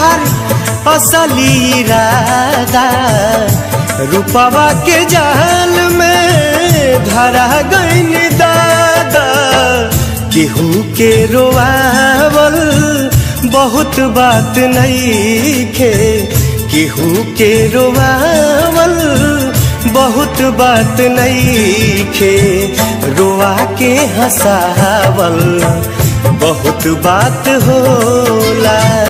तोहार असली इरादा, रूपवा के जाल में धरा गईन दादा। केहू के रोआवल बहुत बात नइखे, केहू के रोआवल बहुत बात नइखे, रोआ के हंसावल बहुत बात होला।